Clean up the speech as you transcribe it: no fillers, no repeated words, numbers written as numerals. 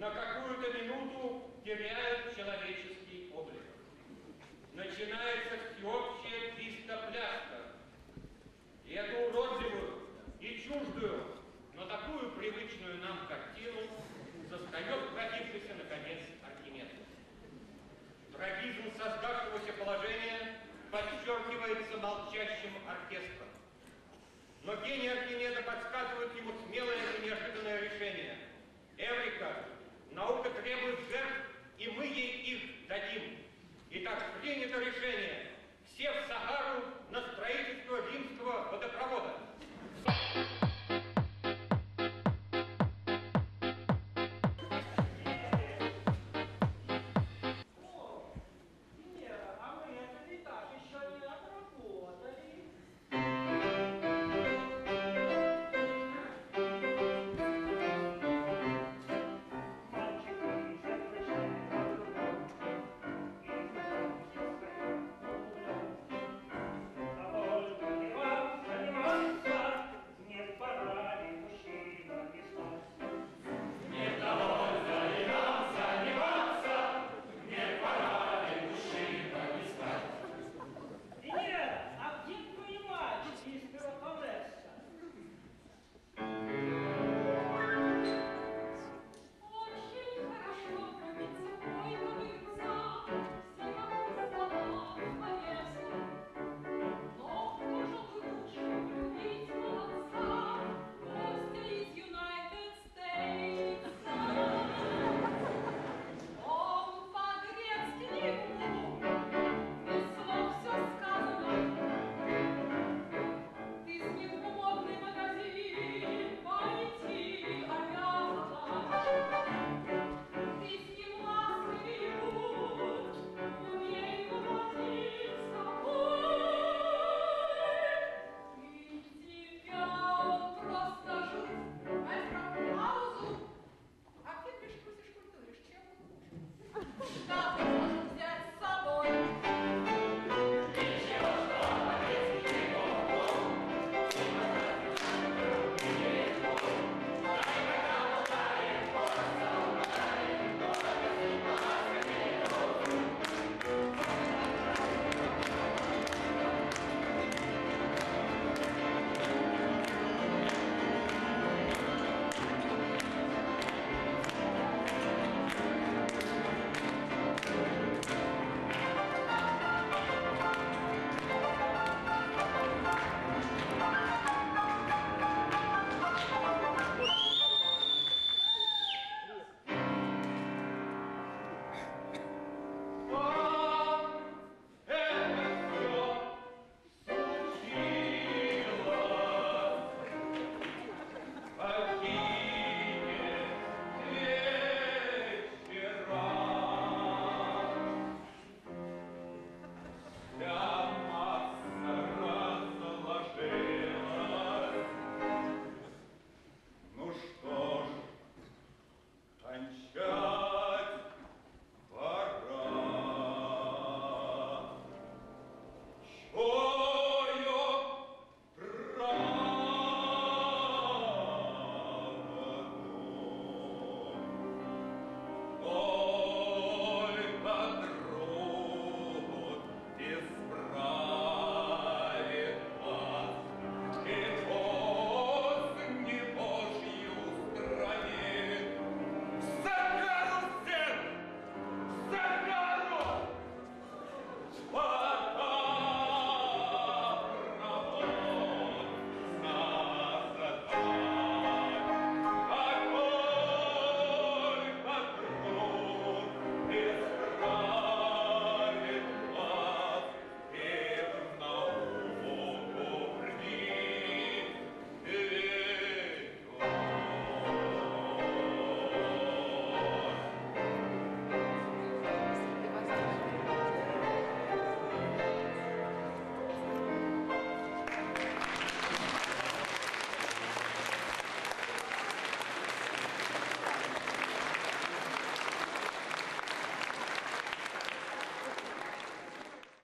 на какую-то минуту теряют человеческий облик. Начинается всеобщая пистопляска. И эту уродливую и чуждую, но такую привычную нам картину застает родившийся, наконец, Архимед. Трагизм создавшегося положения подчеркивается молчащим оркестром. Но гений Архимеда подсказывает ему смелое и неожиданное решение. Эврика, наука требует жертв, и мы ей их дадим. Итак, принято решение. Все в Сахару